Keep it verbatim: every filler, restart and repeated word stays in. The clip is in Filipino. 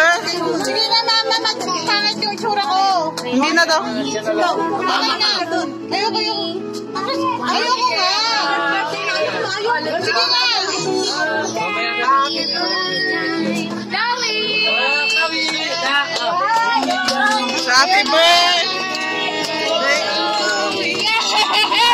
Sige na, mama. Pangit yung itsura ko. Hindi na daw. Mama na. Ayoko yung... Ayoko nga. Sige na. Happy birthday!